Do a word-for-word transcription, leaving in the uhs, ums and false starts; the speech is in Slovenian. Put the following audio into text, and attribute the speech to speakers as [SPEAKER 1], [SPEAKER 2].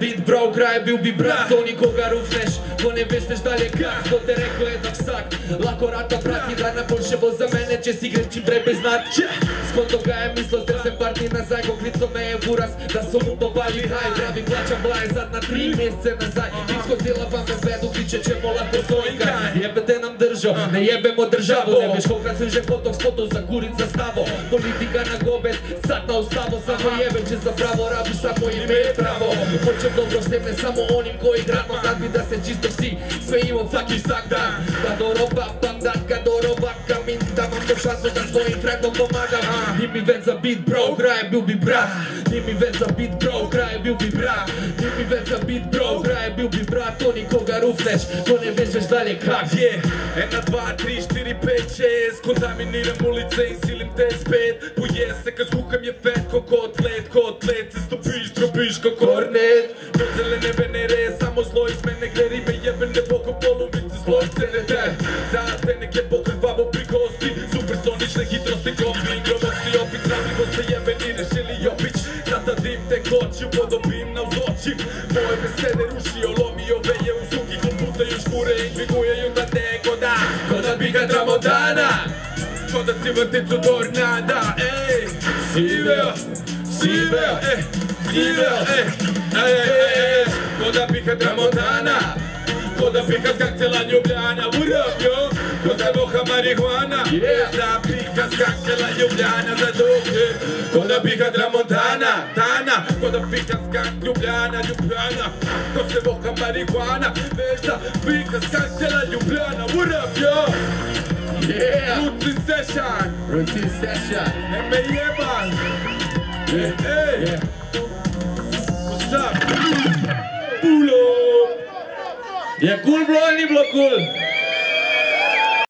[SPEAKER 1] bit bro, kraj bil bi brat, to nikoga rufneš, ko ne veš veš dalje kak, to te rekao jednak vsak, lako rata prati, da najboljše bo za mene, če si grem čim prej priznat. Skonto ga je mislil, zdaj sem par dni nazaj, ko klico me je buras, da so mu popali haj, pravi plačam blaj, zadnja tri mesece nazaj, Vinsko zdela pa me vedu, kliče če mo lahko sojka, jebete nam držo, ne jebemo državo, ne veš kolikrat sem že fotov spotov za kurit za stavo, politika na gobet, sad na ustavo, samo jebem, če za pravo rabiš samo ime je pravo, hoćem dobro vsem, ne samo onim koji gradno, rad bi da se čisto vsi smejimo fucking vsak dan, da do roba pandat, kad do roba kamin, da mam to šansu da svojim trendom pomagam, ni mi već za beat bro, kraje bil bi brat, ni mi već za beat bro, kraje bil bi brat, ni mi već za beat bro, kraje bil bi brat, to nikoga rufneš, ko ne veš već dalje kak.
[SPEAKER 2] Jedna, dva, tri, štiri, pet, šest, kontaminiram ulice i silim te spet, pojez se kad zhukam je fet ko kotlet, kotlet se stopiš, drobiš ko kornet, do zelene venere, samo zlo iz mene gre ribe jebene boko polovice zlojce ne te, za te neke pokrvavo prigosti, supersonične hitrosti, kopni, gromosti, opit, sravljivosti jebeni rešili jopić, sada dim te kočiju, podobim na uzočim, moje besede rušio, lomio veje u suki, komputaju škure i dvigujeju da neko da, ko da biga tramontana, ko da si vrticu tornada, ej, siveo, siveo, ej, siveo, ej, ej, ej, ej, ko da biga tramontana, ko da biga skak cela Ljubljana, what up, yo, ko da boha marihuana, da biga skak cela Ljubljana za duke, ko da biga tramontana, tana, ko da biga skak Ljubljana, Ljubljana, ko se boha marihuana, veš da biga skak cela Ljubljana, what up, yo.
[SPEAKER 1] Yeah!
[SPEAKER 2] Routine session!
[SPEAKER 1] Routine session!
[SPEAKER 2] Ne me jeban! Hey, hey!
[SPEAKER 1] Yeah!
[SPEAKER 2] What's up? Pull up!
[SPEAKER 1] Je cool bro, ni bilo cool?